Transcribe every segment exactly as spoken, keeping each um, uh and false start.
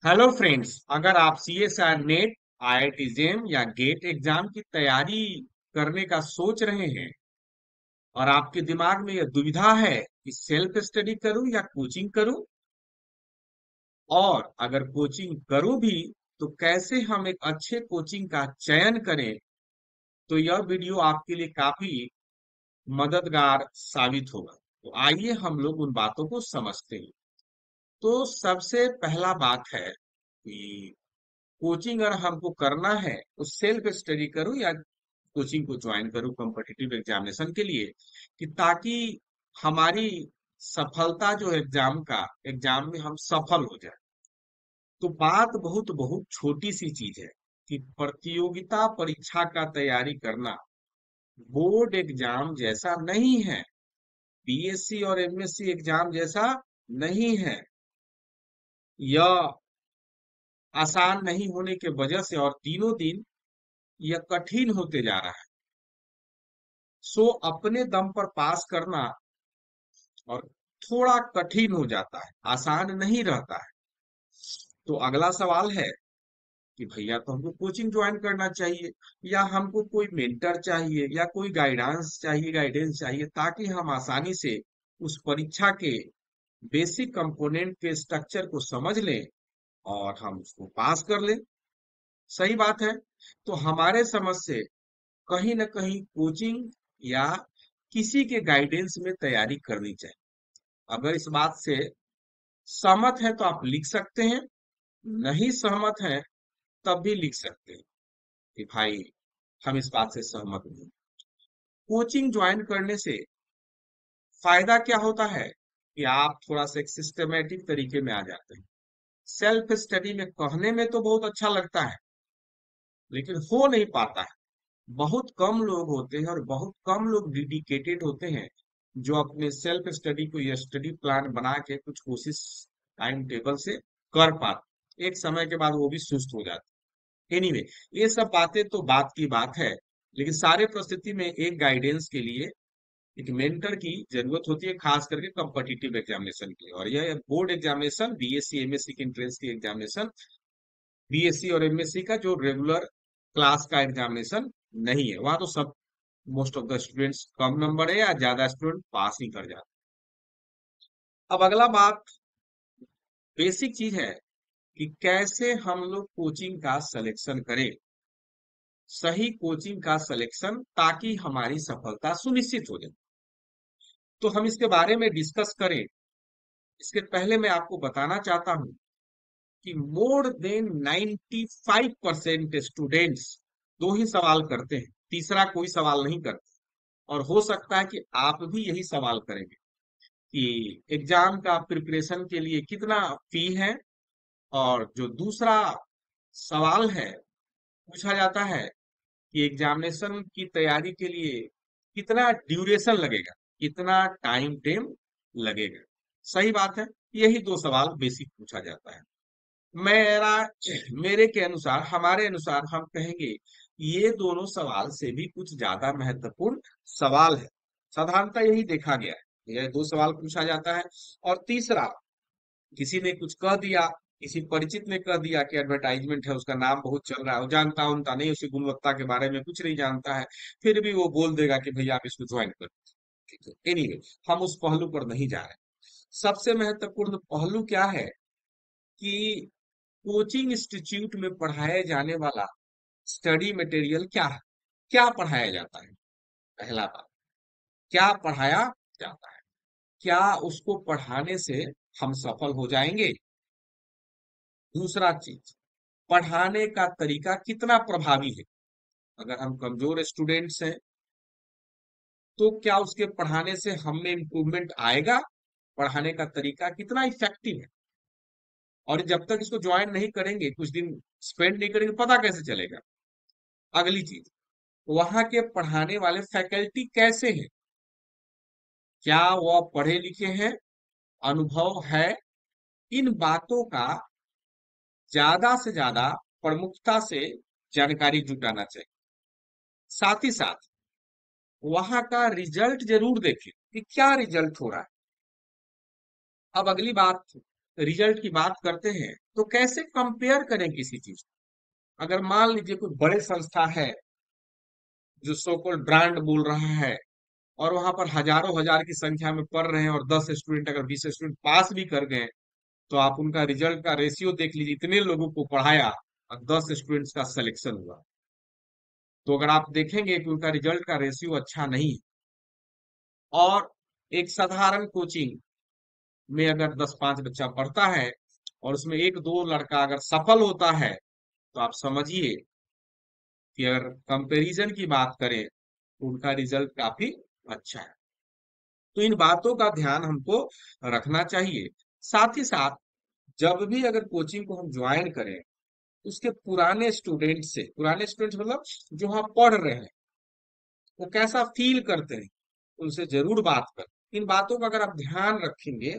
Hello friends, अगर आप C S R NET, I I T JAM या GATE exam की तैयारी करने का सोच रहे हैं और आपके दिमाग में यह दुविधा है कि सेल्फ स्टडी करूं या कोचिंग करूं, और अगर कोचिंग करूं भी तो कैसे हम एक अच्छे कोचिंग का चयन करें, तो यह वीडियो आपके लिए काफी मददगार साबित होगा। तो आइए हम लोग उन बातों को समझते हैं। तो सबसे पहला बात है कि कोचिंग अगर हमको करना है तो सेल्फ स्टडी करूं या कोचिंग को ज्वाइन करूं कॉम्पिटिटिव एग्जामिनेशन के लिए, कि ताकि हमारी सफलता जो एग्जाम का एग्जाम में हम सफल हो जाए। तो बात बहुत बहुत छोटी सी चीज है कि प्रतियोगिता परीक्षा का तैयारी करना बोर्ड एग्जाम जैसा नहीं है, पी एस सी और एम एस सी एग्जाम जैसा नहीं है। यह आसान नहीं होने के वजह से और दिनों दिन यह कठिन होते जा रहा है। सो अपने दम पर पास करना और थोड़ा कठिन हो जाता है, आसान नहीं रहता है। तो अगला सवाल है कि भैया तो हमको कोचिंग ज्वाइन करना चाहिए, या हमको कोई मेंटर चाहिए, या कोई गाइडेंस चाहिए गाइडेंस चाहिए ताकि हम आसानी से उस परीक्षा के बेसिक कंपोनेंट के स्ट्रक्चर को समझ लें और हम उसको पास कर लें। सही बात है। तो हमारे समझ से कहीं ना कहीं कोचिंग या किसी के गाइडेंस में तैयारी करनी चाहिए। अगर इस बात से सहमत है तो आप लिख सकते हैं, नहीं सहमत है तब भी लिख सकते हैं कि भाई हम इस बात से सहमत नहीं। कोचिंग ज्वाइन करने से फायदा क्या होता है कि आप थोड़ा सा एक सिस्टमेटिक तरीके में आ जाते हैं। सेल्फ स्टडी में कहने में तो बहुत अच्छा लगता है, लेकिन हो नहीं पाता है। बहुत कम लोग होते हैं और बहुत कम लोग डेडिकेटेड होते हैं जो अपने सेल्फ स्टडी को या स्टडी प्लान बना के कुछ कोशिश टाइम टेबल से कर पाते। एक समय के बाद वो भी सुस्त हो जाते। एनीवे, ये सब बातें तो बात की बात है, लेकिन सारे परिस्थिति में एक गाइडेंस के लिए एक मेंटर की जरूरत होती है, खास करके कॉम्पिटिटिव एग्जामिनेशन के लिए। और यह board examination, B S C M S C की एंट्रेंस की एग्जामिनेशन, बी एस सी और एम एस सी का जो रेगुलर क्लास का एग्जामिनेशन नहीं है। वहां तो सब मोस्ट ऑफ द स्टूडेंट्स कम नंबर है या ज्यादा स्टूडेंट पास ही कर जाते हैं। अब अगला बात, बेसिक चीज है कि कैसे हम लोग कोचिंग का सिलेक्शन करें, सही कोचिंग का सिलेक्शन, ताकि हमारी सफलता सुनिश्चित हो जाए। तो हम इसके बारे में डिस्कस करें, इसके पहले मैं आपको बताना चाहता हूं कि more than ninety five percent students दो ही सवाल करते हैं, तीसरा कोई सवाल नहीं करते। और हो सकता है कि आप भी यही सवाल करेंगे कि एग्जाम का प्रिपरेशन के लिए कितना फी है, और जो दूसरा सवाल है पूछा जाता है कि एग्जामिनेशन की तैयारी के लिए कितना ड्यूरेशन लगेगा, कितना टाइम टेम लगेगा। सही बात है, यही दो सवाल बेसिक पूछा जाता है। मेरा मेरे के अनुसार, हमारे अनुसार हम कहेंगे ये दोनों सवाल से भी कुछ ज्यादा महत्वपूर्ण सवाल है। साधारणतः यही देखा गया है, यह दो सवाल पूछा जाता है। और तीसरा, किसी ने कुछ कह दिया, किसी परिचित ने कह दिया कि एडवर्टाइजमेंट है, उसका नाम बहुत चल रहा है, वो जानता उनता नहीं, उसकी गुणवत्ता के बारे में कुछ नहीं जानता है, फिर भी वो बोल देगा कि भैया आप इसको ज्वाइन करो। ठीक है, एनीवे, हम उस पहलू पर नहीं जा रहे। सबसे महत्वपूर्ण पहलू क्या है कि कोचिंग इंस्टीट्यूट में पढ़ाया जाने वाला स्टडी मटेरियल क्या है, क्या पढ़ाया जाता है। पहला बात, क्या पढ़ाया जाता है, क्या उसको पढ़ाने से हम सफल हो जाएंगे। दूसरा चीज, पढ़ाने का तरीका कितना प्रभावी है। अगर हम कमजोर स्टूडेंट्स हैं तो क्या उसके पढ़ाने से हमें इम्प्रूवमेंट आएगा, पढ़ाने का तरीका कितना इफेक्टिव है। और जब तक इसको ज्वाइन नहीं करेंगे, कुछ दिन स्पेंड नहीं करेंगे, पता कैसे चलेगा। अगली चीज, वहां के पढ़ाने वाले फैकल्टी कैसे हैं, क्या वह पढ़े लिखे हैं, अनुभव है। इन बातों का ज्यादा से ज्यादा प्रमुखता से जानकारी जुटाना चाहिए। साथ ही साथ वहां का रिजल्ट जरूर देखें कि क्या रिजल्ट हो रहा है। अब अगली बात, रिजल्ट की बात करते हैं तो कैसे कंपेयर करें किसी चीज को। अगर मान लीजिए कोई बड़े संस्था है जो सो कॉल्ड ब्रांड बोल रहा है और वहां पर हजारों हजार की संख्या में पढ़ रहे हैं और दस स्टूडेंट अगर बीस स्टूडेंट पास भी कर गए, तो आप उनका रिजल्ट का रेशियो देख लीजिए, इतने लोगों को पढ़ाया और दस स्टूडेंट्स का सिलेक्शन हुआ। तो अगर आप देखेंगे कि उनका रिजल्ट का रेशियो अच्छा नहीं है, और एक साधारण कोचिंग में अगर दस पांच बच्चा पढ़ता है और उसमें एक दो लड़का अगर सफल होता है, तो आप समझिए कि अगर कंपैरिजन की बात करें तो उनका रिजल्ट काफी अच्छा है। तो इन बातों का ध्यान हमको रखना चाहिए। साथ ही साथ जब भी अगर कोचिंग को हम ज्वाइन करें, उसके पुराने स्टूडेंट से, पुराने स्टूडेंट मतलब जो वहां पढ़ रहे हैं, वो कैसा फील करते हैं, उनसे जरूर बात करें। इन बातों का अगर आप ध्यान रखेंगे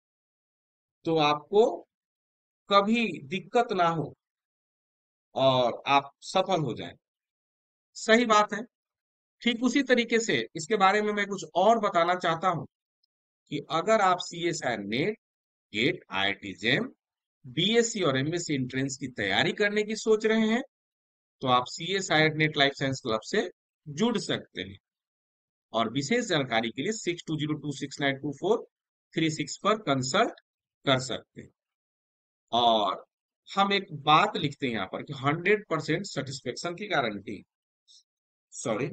तो आपको कभी दिक्कत ना हो और आप सफल हो जाएं। सही बात है। ठीक उसी तरीके से इसके बारे में मैं कुछ और बताना चाहता हूं कि अगर आप C S I NET, GATE, I I T JAM, B S C और एम एस सी एंट्रेंस की तैयारी करने की सोच रहे हैं, तो आप C S I NET life science club से जुड़ सकते हैं। और विशेष जानकारी के लिए six two zero two six nine two four three six पर कंसल्ट कर सकते हैं। और हम एक बात लिखते हैं यहाँ पर कि हंड्रेड परसेंट सेटिस्फेक्शन की गारंटी। सॉरी,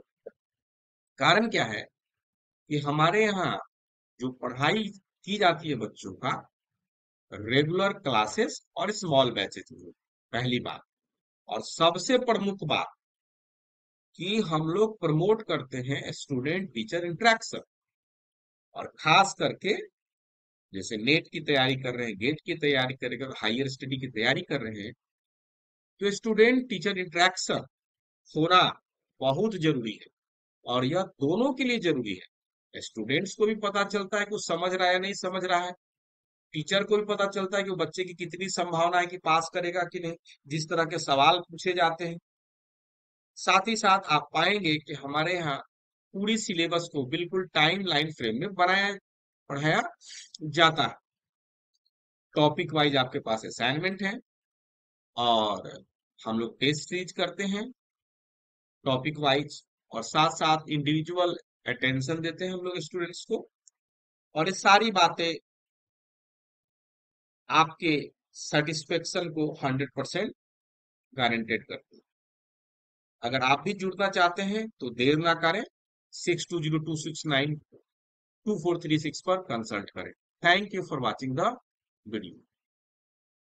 कारण क्या है कि हमारे यहाँ जो पढ़ाई की जाती है बच्चों का, रेगुलर क्लासेस और स्मॉल बैचेस में, पहली बात। और सबसे प्रमुख बात कि हम लोग प्रमोट करते हैं स्टूडेंट टीचर इंटरेक्शन। और खास करके जैसे नेट की तैयारी कर रहे हैं, गेट की तैयारी कर रहे हैं, हायर स्टडी की तैयारी कर रहे हैं, तो स्टूडेंट टीचर इंटरेक्शन होना बहुत जरूरी है। और यह दोनों के लिए जरूरी है। स्टूडेंट्स को भी पता चलता है कि वो समझ रहा है या नहीं समझ रहा है, टीचर को भी पता चलता है कि वो बच्चे की कितनी संभावना है कि पास करेगा कि नहीं, जिस तरह के सवाल पूछे जाते हैं। साथ ही साथ आप पाएंगे कि हमारे यहाँ पूरी सिलेबस को बिल्कुल टाइम लाइन फ्रेम में बनाया पढ़ाया जाता है। टॉपिक वाइज आपके पास असाइनमेंट है और हम लोग टेस्ट सीरीज करते हैं टॉपिक वाइज, और साथ साथ इंडिविजुअल अटेंशन देते हैं हम लोग स्टूडेंट्स को। और ये सारी बातें आपके सेटिस्फेक्शन को हंड्रेड परसेंट गारंटेड करती है। अगर आप भी जुड़ना चाहते हैं तो देर ना करें, six two zero two six nine two four three six पर कंसल्ट करें। Thank you for watching the video.